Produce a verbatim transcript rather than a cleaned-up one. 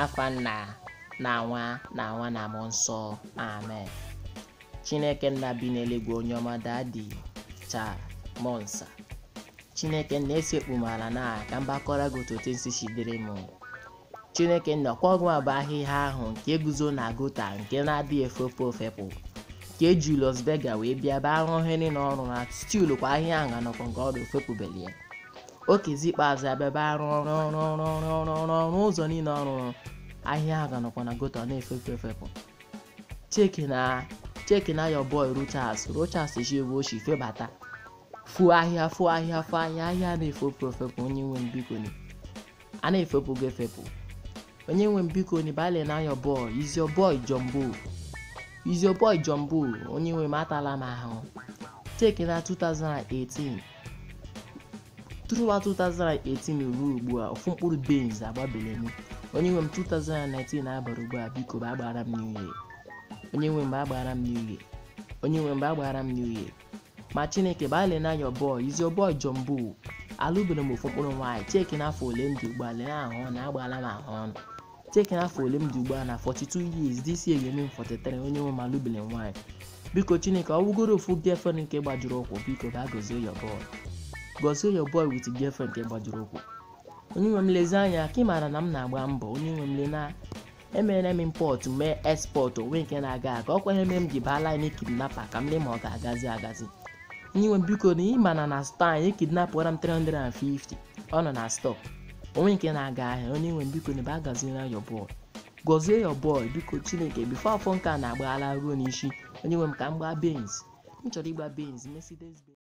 n'afa nna na nwa na nwa na mmụọ nsọ amen. Chineke nna bi n'eluigwe onye ọma dadi taa monsa Chineke nna esekpu m ala na ka mbakọrọ gị otu esi shidere m. Chineke nna kwọgụ abụ ahịhịa ahụ nke guzo na gota nke na-adịghị efepụ ofepụ nke Julius Berger wee bịa be arụhịrị n'ọrụ na stil kwa ahịa ahụ anọkọ nke ọrụ ofepụbeli ya okezi ikpeazụ abịaba arụ ọrụ ọrụ ọrụ ọrụ ọrụ ọrụ ụzọ niile ọrụ ahịa ahụ anọkọ na gota na-efepụ efepụ. Cheki na cheki na your boy Rochas Rochas ejiwe oshi febata fu ahịa fu ahịa fu ahịa ahịa na-efepụ efepụ. Onye nwe mbiko ni a na-efepụ gị efepụ. Onye nwe mbiko ni bale na your boy is your boy Johnbull is your boy Johnbull. Onye nwe matala m ahụ. Cheki na twenty eighteen throughout twenty eighteen ruo ugbu a ofu mkpụrụ beans agbabelemi. Onye nwe m twenty nineteen agbara ugbu a biko ba agbara m new year. Onye nwe m agbara m new year. Onye nwe m agbara m new year. Ma Chineke bale na your boy is your boy Johnbull. Alụbere m ofu mkpụrụ nwaanyị. Cheki na afọ ole m dị ugbu a lee ahụ na agbala m ahụ ọnụ. Cheki na afọ ole m dị ugbu a na forty-two years this year yemi m forty-three. Onye nwe m alụbere nwaanyị. Biko Chineke ọ bụgoro ofu girlfriend nke gbajuru ụkwụ biko ba gozie your boy. Gozie your boy with girlfriend nke gbajuru ụkwụ. Onye nwe m lezi anya ka ị mara na m na-agba mbọ. Onye nwe m le na emere m import mee export onwe nke na-aga aga ọkwa ihe m ji baa line kidnapper ka m lee ma ọ ga-agazi agazi. Onye nwe m biko na ị mana na store anyị kidnapper m three hundred fifty ọ nọ na stock onwe nke na-aga ahịa. Onye nwe m biko na ba gazie na your boy. Gozie your boy biko Chineke before afọ nke a na-agbaghala ruo n'isi. Onye nwe m ka m gbaa beans m chọrọ ịgba beans Mercedes